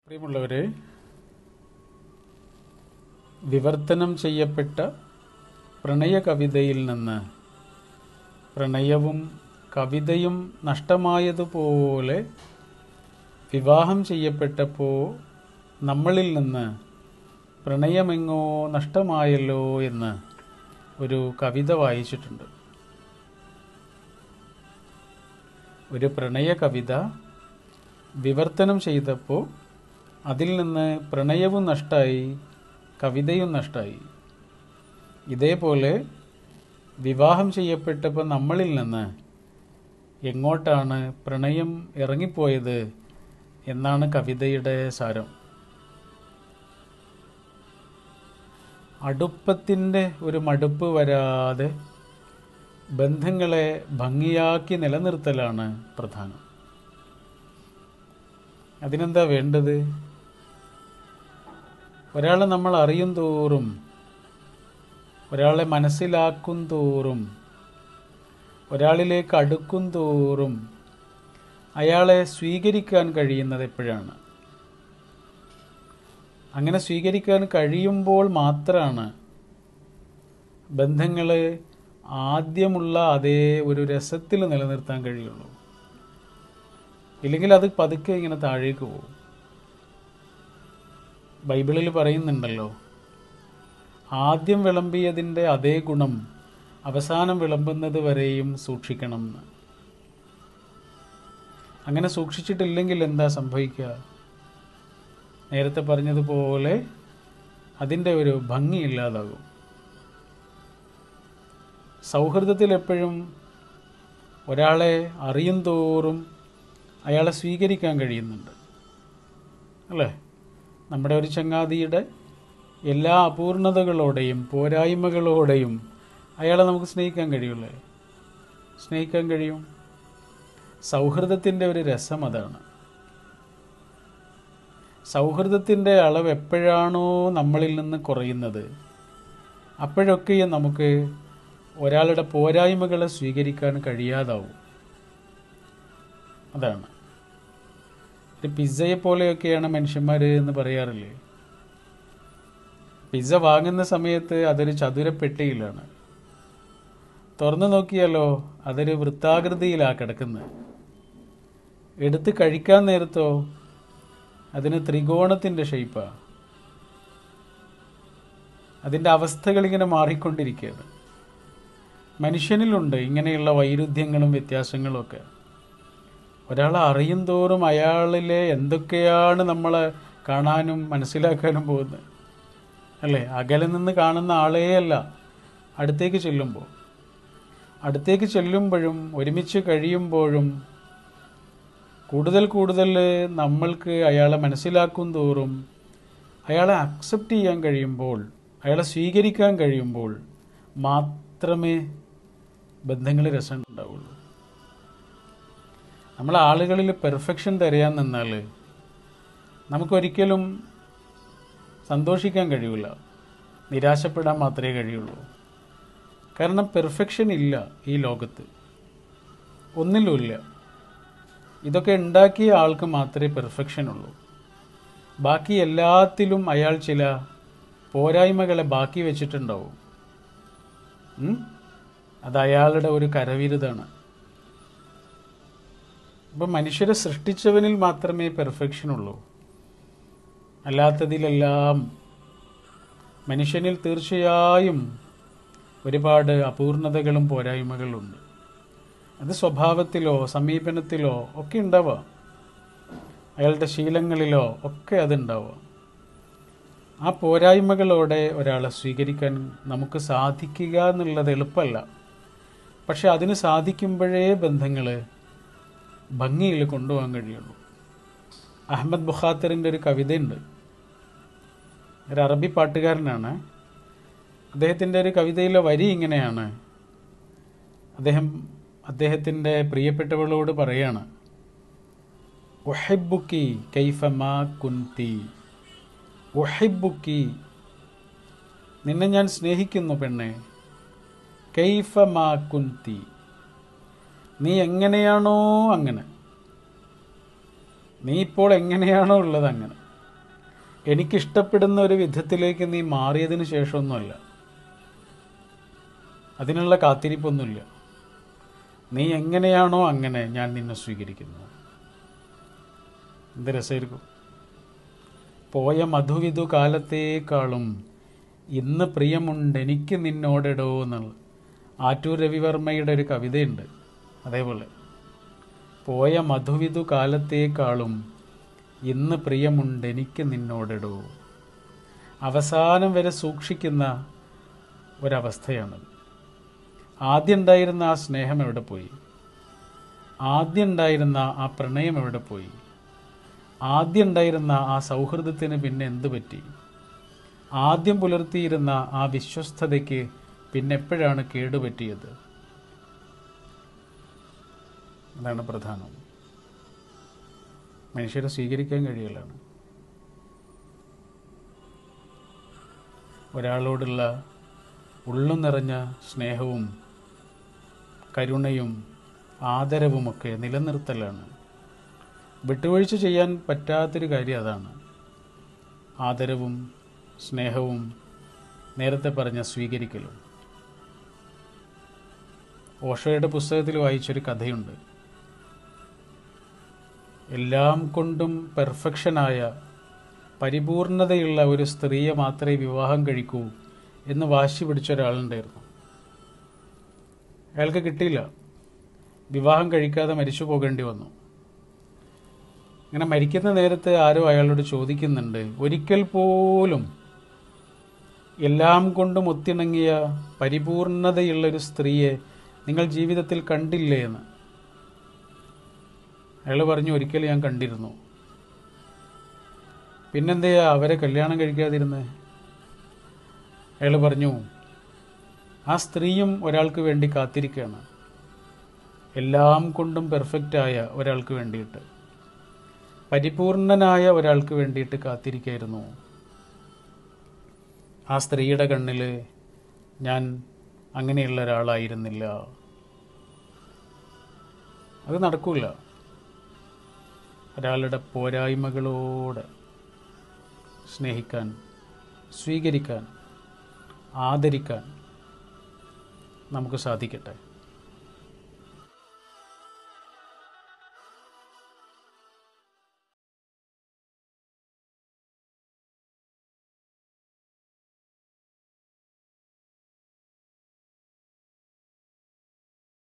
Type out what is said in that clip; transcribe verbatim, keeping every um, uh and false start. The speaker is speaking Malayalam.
പ്രിയമുള്ളവരെ, വിവർത്തനം ചെയ്യപ്പെട്ട പ്രണയ കവിതയിൽ നിന്ന് പ്രണയവും കവിതയും നഷ്ടമായതുപോലെ വിവാഹം ചെയ്യപ്പെട്ടപ്പോൾ നമ്മളിൽ നിന്ന് പ്രണയമെങ്ങോ നഷ്ടമായല്ലോ എന്ന് ഒരു കവിത വായിച്ചിട്ടുണ്ട്. ഒരു പ്രണയ കവിത വിവർത്തനം ചെയ്തപ്പോൾ അതിൽ നിന്ന് പ്രണയവും നഷ്ടമായി, കവിതയും നഷ്ടമായി. ഇതേപോലെ വിവാഹം ചെയ്യപ്പെട്ടപ്പോൾ നമ്മളിൽ നിന്ന് എങ്ങോട്ടാണ് പ്രണയം ഇറങ്ങിപ്പോയത് എന്നാണ് കവിതയുടെ സാരം. അടുപ്പത്തിൻ്റെ ഒരു മടുപ്പ് വരാതെ ബന്ധങ്ങളെ ഭംഗിയാക്കി നിലനിർത്തലാണ് പ്രധാനം. അതിനെന്താ വേണ്ടത്? ഒരാളെ നമ്മൾ അറിയും തോറും, ഒരാളെ മനസ്സിലാക്കും തോറും, ഒരാളിലേക്ക് അടുക്കും തോറും അയാളെ സ്വീകരിക്കാൻ കഴിയുന്നത് എപ്പോഴാണ്? അങ്ങനെ സ്വീകരിക്കാൻ കഴിയുമ്പോൾ മാത്രമാണ് ബന്ധങ്ങൾ ആദ്യമുള്ള അതേ ഒരു രസത്തിൽ നിലനിർത്താൻ കഴിയുള്ളൂ. ഇല്ലെങ്കിൽ അത് പതുക്കെ ഇങ്ങനെ താഴേക്ക് പോകും. ബൈബിളിൽ പറയുന്നുണ്ടല്ലോ, ആദ്യം വിളമ്പിയതിൻ്റെ അതേ ഗുണം അവസാനം വിളമ്പുന്നത് വരെയും സൂക്ഷിക്കണം എന്ന്. അങ്ങനെ സൂക്ഷിച്ചിട്ടില്ലെങ്കിൽ എന്താ സംഭവിക്കുക? നേരത്തെ പറഞ്ഞതുപോലെ അതിൻ്റെ ഒരു ഭംഗി ഇല്ലാതാകും. സൗഹൃദത്തിൽ എപ്പോഴും ഒരാളെ അറിയും തോറും അയാളെ സ്വീകരിക്കാൻ കഴിയുന്നുണ്ട്, അല്ലേ? നമ്മുടെ ഒരു ചങ്ങാതിയുടെ എല്ലാ അപൂർണതകളോടെയും പോരായ്മകളോടെയും അയാളെ നമുക്ക് സ്നേഹിക്കാൻ കഴിയുമല്ലേ? സ്നേഹിക്കാൻ കഴിയും. സൗഹൃദത്തിൻ്റെ ഒരു രസം അതാണ്. സൗഹൃദത്തിൻ്റെ അളവ് എപ്പോഴാണോ നമ്മളിൽ നിന്ന് കുറയുന്നത്, അപ്പോഴൊക്കെയും നമുക്ക് ഒരാളുടെ പോരായ്മകളെ സ്വീകരിക്കാൻ കഴിയാതാവും. അതാണ്. ഒരു പിസ്സയെ പോലെയൊക്കെയാണ് മനുഷ്യന്മാർ എന്ന് പറയാറില്ലേ? പിസ്സ വാങ്ങുന്ന സമയത്ത് അതൊരു ചതുരപ്പെട്ടിയിലാണ്. തുറന്നു നോക്കിയാലോ അതൊരു വൃത്താകൃതിയിലാണ് കിടക്കുന്നത്. എടുത്ത് കഴിക്കാൻ നേരത്തോ അതിന് ത്രികോണത്തിൻ്റെ ഷേപ്പാണ്. അതിൻ്റെ അവസ്ഥകളിങ്ങനെ മാറിക്കൊണ്ടിരിക്കുകയാണ്. മനുഷ്യനിലുണ്ട് ഇങ്ങനെയുള്ള വൈരുദ്ധ്യങ്ങളും വ്യത്യാസങ്ങളും ഒക്കെ. ഒരാളെ അറിയും തോറും അയാളിലെ എന്തൊക്കെയാണ് നമ്മൾ കാണാനും മനസ്സിലാക്കാനും പോകുന്നത്, അല്ലേ? അകലെ നിന്ന് കാണുന്ന ആളേ അല്ല, അടുത്തേക്ക് ചെല്ലുമ്പോൾ അടുത്തേക്ക് ചെല്ലുമ്പോഴും ഒരുമിച്ച് കഴിയുമ്പോഴും കൂടുതൽ കൂടുതൽ നമ്മൾക്ക് അയാളെ മനസ്സിലാക്കും തോറും, അയാളെ അക്സെപ്റ്റ് ചെയ്യാൻ കഴിയുമ്പോൾ, അയാളെ സ്വീകരിക്കാൻ കഴിയുമ്പോൾ മാത്രമേ ബന്ധങ്ങൾ രസം ഉണ്ടാവുള്ളൂ. നമ്മൾ ആളുകളിൽ പെർഫെക്ഷൻ തിരയാൻ നിന്നാൽ നമുക്കൊരിക്കലും സന്തോഷിക്കാൻ കഴിയില്ല, നിരാശപ്പെടാൻ മാത്രമേ കഴിയുള്ളൂ. കാരണം പെർഫെക്ഷൻ ഇല്ല ഈ ലോകത്ത്, ഒന്നിലുമില്ല. ഇതൊക്കെ ഉണ്ടാക്കിയ ആൾക്ക് മാത്രമേ പെർഫെക്ഷൻ ഉള്ളൂ. ബാക്കി എല്ലാത്തിലും അയാൾ ചില പോരായ്മകളെ ബാക്കി വെച്ചിട്ടുണ്ടാവും. അത് അയാളുടെ ഒരു കരവിരുതാണ്. അപ്പം മനുഷ്യരെ സൃഷ്ടിച്ചവനിൽ മാത്രമേ പെർഫെക്ഷൻ ഉള്ളൂ. അല്ലാത്തതിലെല്ലാം മനുഷ്യനിൽ തീർച്ചയായും ഒരുപാട് അപൂർണതകളും പോരായ്മകളുണ്ട്. അത് സ്വഭാവത്തിലോ സമീപനത്തിലോ ഒക്കെ ഉണ്ടാവാം, അയാളുടെ ശീലങ്ങളിലോ ഒക്കെ അതുണ്ടാവാം. ആ പോരായ്മകളോടെ ഒരാളെ സ്വീകരിക്കാൻ നമുക്ക് സാധിക്കുക എന്നുള്ളത് എളുപ്പമല്ല. പക്ഷെ അതിന് സാധിക്കുമ്പോഴേ ബന്ധങ്ങൾ ഭംഗിയിൽ കൊണ്ടുപോകാൻ കഴിയുള്ളൂ. അഹമ്മദ് ബുഖാത്തറിൻ്റെ ഒരു കവിതയുണ്ട്. ഒരു അറബി പാട്ടുകാരനാണ്. അദ്ദേഹത്തിൻ്റെ ഒരു കവിതയിലെ വരി ഇങ്ങനെയാണ്. അദ്ദേഹം അദ്ദേഹത്തിൻ്റെ പ്രിയപ്പെട്ടവളോട് പറയാണ്, ഉഹിബ്ബുക്കി കൈഫമാ കുന്തി, ഉഹിബ്ബുക്കി, നിന്നെ ഞാൻ സ്നേഹിക്കുന്നു പെണ്ണെ, കൈഫമാ കുന്തി, നീ എങ്ങനെയാണോ അങ്ങനെ, നീ ഇപ്പോൾ എങ്ങനെയാണോ ഉള്ളത് അങ്ങനെ. എനിക്കിഷ്ടപ്പെടുന്ന ഒരു വിധത്തിലേക്ക് നീ മാറിയതിന് ശേഷമൊന്നുമല്ല. അതിനുള്ള കാത്തിരിപ്പൊന്നുമില്ല. നീ എങ്ങനെയാണോ അങ്ങനെ ഞാൻ നിന്നെ സ്വീകരിക്കുന്നു. എന്ത് രസമായിരിക്കും. പോയ മധുവിധു കാലത്തേക്കാളും ഇന്ന് പ്രിയമുണ്ട് എനിക്ക് നിന്നോടെടോ എന്നുള്ള ആറ്റൂർ രവിവർമ്മയുടെ ഒരു കവിതയുണ്ട്. അതേപോലെ പോയ മധുവിധു കാലത്തേക്കാളും ഇന്ന് പ്രിയമുണ്ട് എനിക്ക് നിന്നോടെടോ. അവസാനം വരെ സൂക്ഷിക്കുന്ന ഒരവസ്ഥയാണത്. ആദ്യം ഉണ്ടായിരുന്ന ആ സ്നേഹം എവിടെ പോയി? ആദ്യം ഉണ്ടായിരുന്ന ആ പ്രണയം എവിടെ പോയി? ആദ്യം ഉണ്ടായിരുന്ന ആ സൗഹൃദത്തിന് പിന്നെ എന്തു പറ്റി? ആദ്യം പുലർത്തിയിരുന്ന ആ വിശ്വസ്തതയ്ക്ക് പിന്നെ എപ്പോഴാണ് കേടുപറ്റിയത്? അതാണ് പ്രധാനം. മനുഷ്യരെ സ്വീകരിക്കാൻ കഴിയലാണ്. ഒരാളോടുള്ള ഉള്ളു നിറഞ്ഞ സ്നേഹവും കരുണയും ആദരവുമൊക്കെ നിലനിർത്തലാണ്. വിട്ടുവീഴ്ച ചെയ്യാൻ പറ്റാത്തൊരു കാര്യം അതാണ്. ആദരവും സ്നേഹവും നേരത്തെ പറഞ്ഞ സ്വീകരിക്കലും. ഓഷോയുടെ പുസ്തകത്തിൽ വായിച്ചൊരു കഥയുണ്ട്. എല്ലാം കൊണ്ടും പെർഫെക്ഷനായ പരിപൂർണതയുള്ള ഒരു സ്ത്രീയെ മാത്രമേ വിവാഹം കഴിക്കൂ എന്ന് വാശി പിടിച്ച ഒരാളുണ്ടായിരുന്നു. അയാൾക്ക് കിട്ടിയില്ല. വിവാഹം കഴിക്കാതെ മരിച്ചു പോകേണ്ടി വന്നു. അങ്ങനെ മരിക്കുന്ന നേരത്ത് ആരോ അയാളോട് ചോദിക്കുന്നുണ്ട്, ഒരിക്കൽ പോലും എല്ലാം കൊണ്ടും ഒത്തിണങ്ങിയ പരിപൂർണതയുള്ളൊരു സ്ത്രീയെ നിങ്ങൾ ജീവിതത്തിൽ കണ്ടില്ലേ എന്ന്. അയാൾ പറഞ്ഞു, ഒരിക്കൽ ഞാൻ കണ്ടിരുന്നു. പിന്നെന്തെയാ അവരെ കല്യാണം കഴിക്കാതിരുന്നത്? അയാൾ പറഞ്ഞു, ആ സ്ത്രീയും ഒരാൾക്ക് വേണ്ടി കാത്തിരിക്കുകയാണ്. എല്ലാം കൊണ്ടും പെർഫെക്റ്റായ ഒരാൾക്ക് വേണ്ടിയിട്ട്, പരിപൂർണനായ ഒരാൾക്ക് വേണ്ടിയിട്ട് കാത്തിരിക്കായിരുന്നു. ആ സ്ത്രീയുടെ കണ്ണിൽ ഞാൻ അങ്ങനെയുള്ള ഒരാളായിരുന്നില്ല. അത് നടക്കില്ല. ഒരാളുടെ പോരായ്മകളോടെ സ്നേഹിക്കാൻ, സ്വീകരിക്കാൻ, ആദരിക്കാൻ നമുക്ക് സാധിക്കട്ടെ.